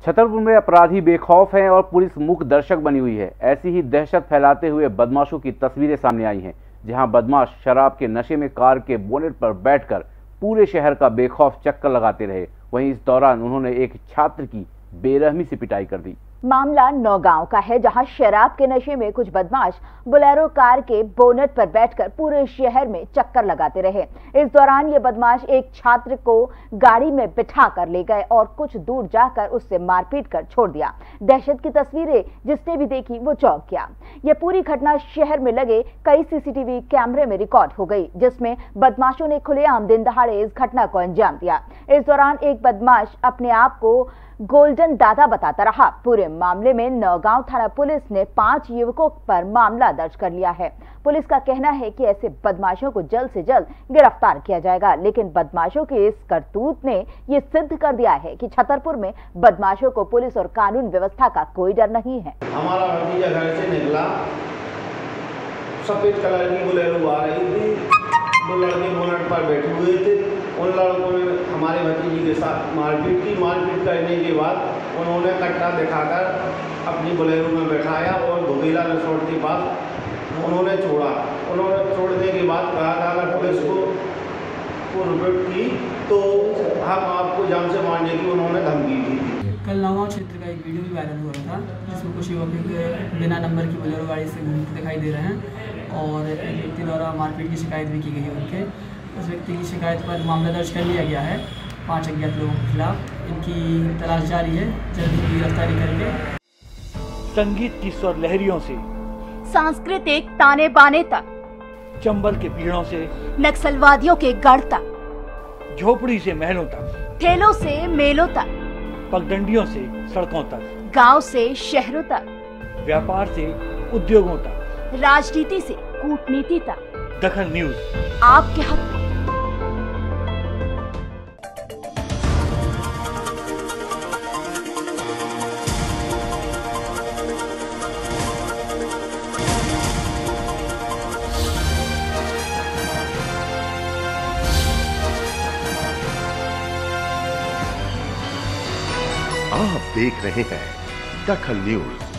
छतरपुर में अपराधी बेखौफ हैं और पुलिस मूक दर्शक बनी हुई है। ऐसी ही दहशत फैलाते हुए बदमाशों की तस्वीरें सामने आई हैं, जहां बदमाश शराब के नशे में कार के बोनेट पर बैठकर पूरे शहर का बेखौफ चक्कर लगाते रहे। वहीं इस दौरान उन्होंने एक छात्र की बेरहमी से पिटाई कर दी। मामला नौगांव का है, जहां शराब के नशे में कुछ बदमाश बोलेरो कार के बोनेट पर बैठकर पूरे शहर में चक्कर लगाते रहे। इस दौरान ये बदमाश एक छात्र को गाड़ी में बिठा कर ले गए और कुछ दूर जाकर उससे मारपीट कर छोड़ दिया। दहशत की तस्वीरें जिसने भी देखी वो चौंक गया। यह पूरी घटना शहर में लगे कई सीसीटीवी कैमरे में रिकॉर्ड हो गई, जिसमें बदमाशों ने खुलेआम दिन दहाड़े इस घटना को अंजाम दिया। इस दौरान एक बदमाश अपने आप को गोल्डन दादा बताता रहा। पूरे मामले में नौगांव थाना पुलिस ने 5 युवकों पर मामला दर्ज कर लिया है। पुलिस का कहना है कि ऐसे बदमाशों को जल्द से जल्द गिरफ्तार किया जाएगा, लेकिन बदमाशों की इस करतूत ने ये सिद्ध कर दिया है कि छतरपुर में बदमाशों को पुलिस और कानून व्यवस्था का कोई डर नहीं है। हमारा भतीजा घर से निकला, सफेद कलर की बोलेरो आ रही थी, 2 लड़के बोनट पर बैठे हुए थे। उन लड़कों ने हमारे भतीजी के साथ मारपीट की। मारपीट करने के बाद उन्होंने कट्टा दिखाकर अपनी बोलेरो में बैठाया और धोबीला रिसोर्ट के पास उन्होंने छोड़ा। उन्होंने छोड़ने के बाद कहा था अगर पुलिस को रिपोर्ट की तो हम आपको जान से मारने की उन्होंने धमकी दी थी। कल नौगांव क्षेत्र का एक वीडियो भी वायरल हो रहा था, जिसमें कुछ युवक बिना नंबर की बोलेरो गाड़ी से घूमते दिखाई दे रहे हैं और एक व्यक्ति द्वारा मारपीट की शिकायत भी की गई है उनके। उस व्यक्ति की शिकायत पर मामला दर्ज कर लिया गया है 5 अज्ञात लोगों के खिलाफ। इनकी तलाश जारी है, जल्द ही गिरफ्तारी करके। संगीत की स्वर लहरियों से सांस्कृतिक ताने बाने तक, चंबल के पीड़ों से नक्सलवादियों के गढ़ तक, झोपड़ी से महलों तक, ठेलों से मेलों तक, पगडंडियों से सड़कों तक, गांव से शहरों तक, व्यापार से उद्योगों तक, राजनीति से कूटनीति तक, दखल न्यूज आपके हक में। आप देख रहे हैं दखल न्यूज।